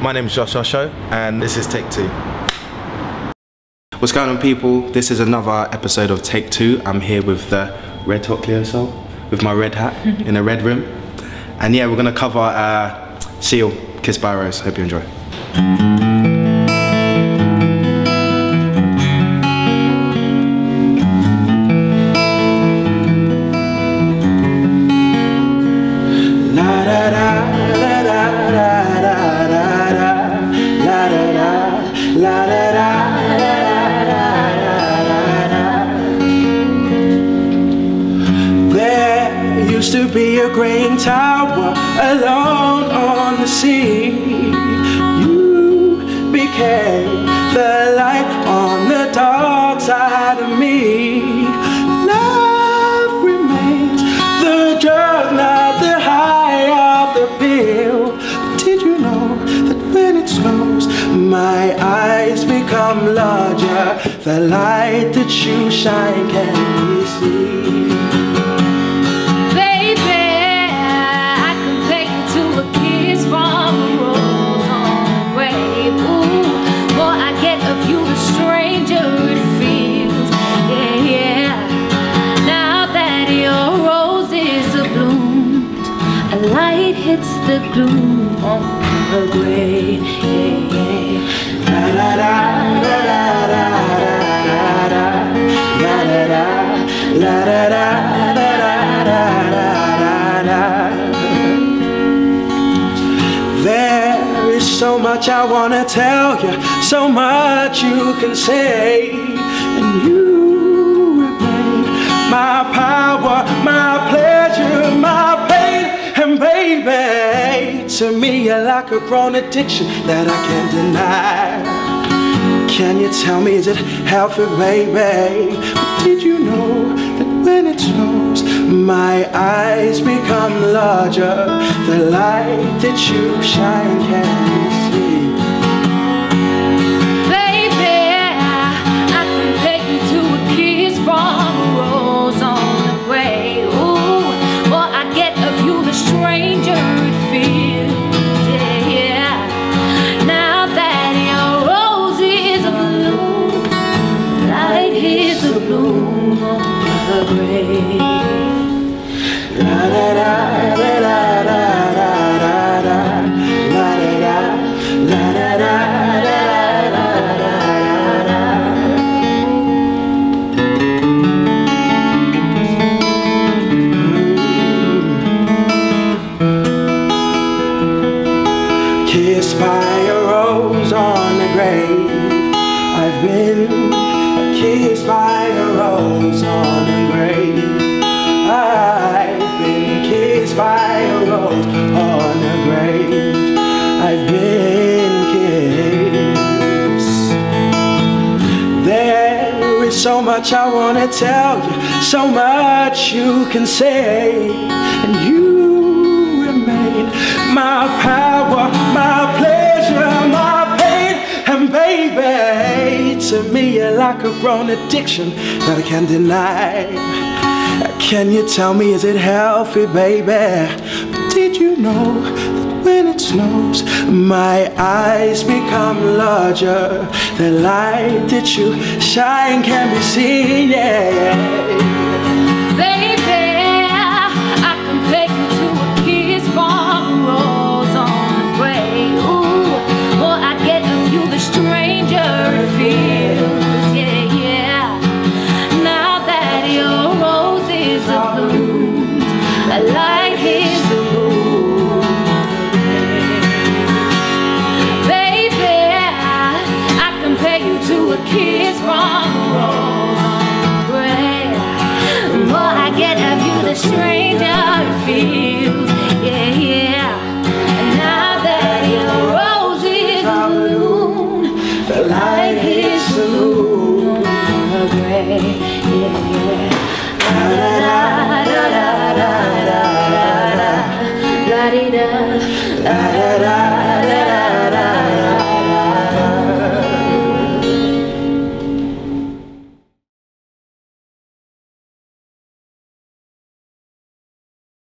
My name is Osho, and this is Take Two. What's going on, people? This is another episode of Take Two. I'm here with the red hot Cleo Sol, with my red hat in a red rim. And yeah, we're gonna cover Seal, Kissed by a Rose. Hope you enjoy. Used to be a green tower alone on the sea. You became the light on the dark side of me. Love remains the drug, not the high of the pill. But did you know that when it snows, my eyes become larger? The light that you shine can be seen. Hits the gloom on the grave. La la la la la la la la. There is so much I wanna tell you, so much you can say, and you remain my power, my pleasure, my pain. And baby, to me you're like a grown addiction that I can't deny. Can you tell me, is it healthy, baby? But did you know that when it snows, my eyes become larger? The light that you shine can be seen. Baby, I compare you to a kiss from a rose on the grave. Ooh, what I get of you, the stranger it feels, yeah. Now that your rose is a bloom, light is a bloom on the grave. La da da da da da da da la da da la da da da da da. Kissed by a rose on the grave. I've been kissed by a rose on the grave. I've been kissed by a rose on the grave. I've been kissed. There is so much I wanna tell you, so much you can say, and you remain my power, my pleasure, my pain. And baby, to me you're like a grown addiction that I can't deny. Can you tell me, is it healthy, baby? But did you know that when it snows, my eyes become larger? The light that you shine can be seen, yeah. Kiss from a rose on the grave. The more I get of you, the stranger it feels, yeah, yeah. And now that your rose is bloom, the light hits the moon on the grave, yeah, yeah. La da da da da da da da da da da da da.